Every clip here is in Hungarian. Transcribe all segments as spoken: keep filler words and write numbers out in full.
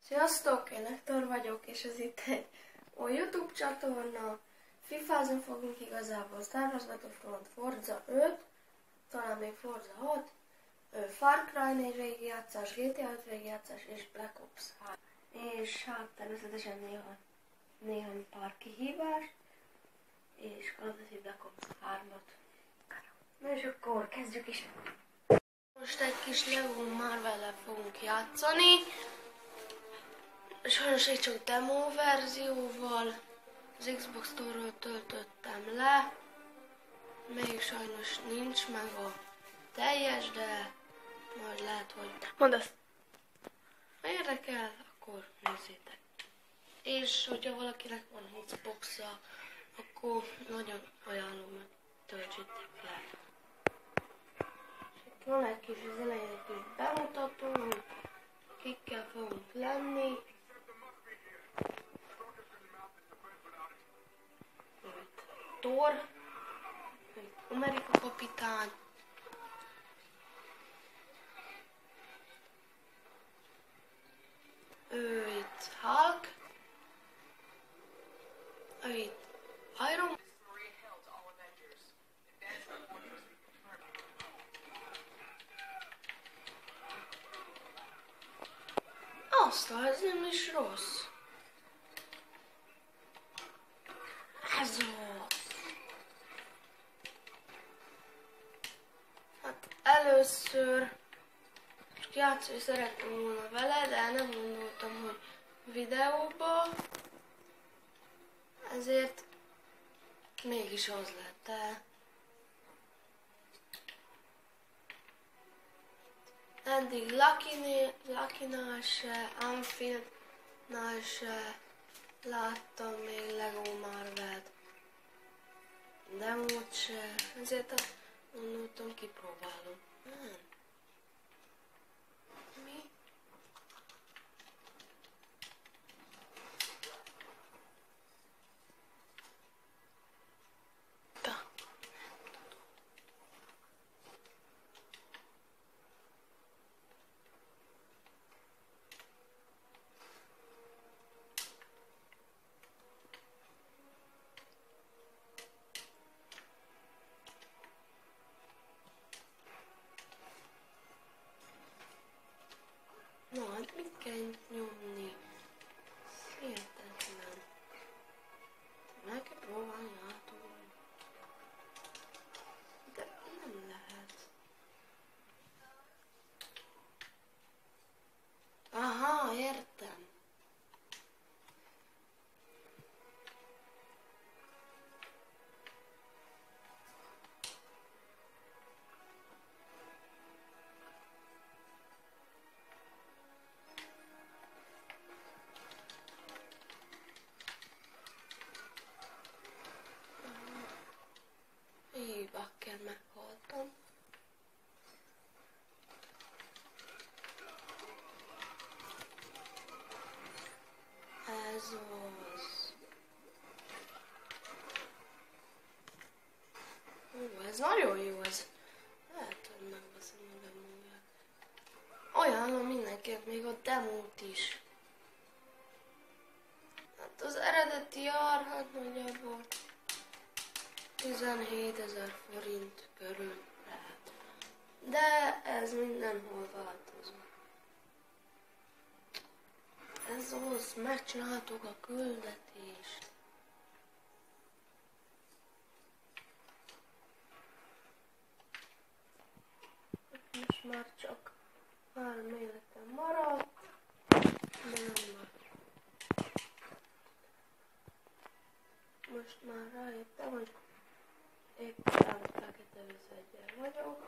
Sziasztok, én Nektor vagyok, és ez itt egy új YouTube csatorna. Fifázni fogunk igazából Star Wars Battlefront, Forza öt, talán még Forza hat, Far Cry négy végigjátszás, G T A öt végigjátszás és Black Ops három. És hát természetesen néha, néhány pár kihívás, és Call of Duty Black Ops hármat. Na és akkor kezdjük is. Most egy kis Lego Marvel-lel fogunk játszani. Sajnos egy csak demo verzióval, az Xbox Store-ról töltöttem le, még sajnos nincs meg a teljes, de majd lehet, hogy... Mondd azt! Ha érdekel, akkor nézzétek. És hogyha valakinek van Xbox-a, akkor nagyon ajánlom, hogy töltsétek le. És itt van egy kis az elején egy kis bemutató, hogy kikkel fogunk lenni. Thor, Amerika kapitány, ő itt Hulk, ő itt Iron, aztán ez nem is rossz. Ez rossz. Hát először csak játszani szerettem volna vele, de nem gondoltam, hogy videóba, ezért mégis az lett, de eddig Lucky-nál se, Anfield-nál se láttam még Lego Marvel-t, demót se, ezért gondoltam, kipróbálom. Hmm. Mi? Da. Na, hát mit kell nyomni? Hihetetlen. Meg kell próbálni átolni. De nem lehet. Aha, értem. Így, bakker, meghaltam. Ez az. Ó, ez nagyon jó, ez. Lehet, hogy megveszem a demóját. Ajánlom mindenkinek még a demót is. Hát az eredeti ár, hát nagyjából tizenhétezer forint körül lehet. De ez mindenhol változó. Ez az, megcsináltuk a küldetést. Most már csak három életem maradt. Nem már. Most már rájöttem, hogy éppen fekete özvegyen vagyok.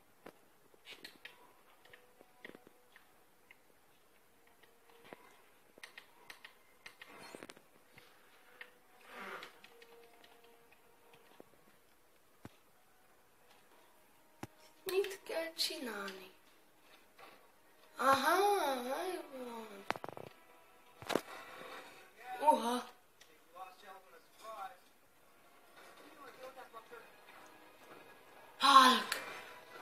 Mit kell csinálni? Aha, megvan. Uha. Hulk!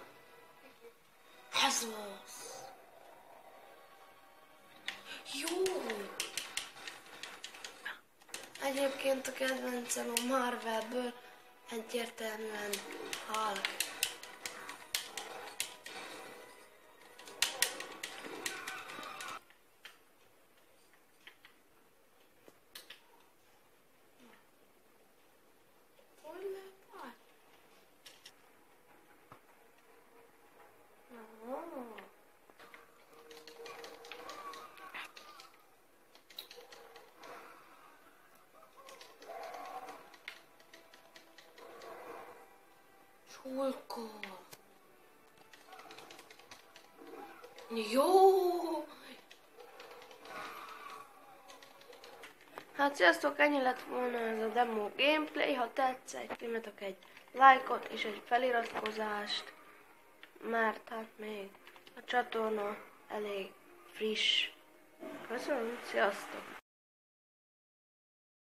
Ez az! Jó! Egyébként a kedvencem a Marvelből egyértelműen Hulk. Csulka. Jó! Hát sziasztok, ennyi lett volna ez a demo gameplay. Ha tetszett, nyomjatok egy lájkot és egy feliratkozást, mert hát még a csatorna elég friss. Köszönöm, sziasztok!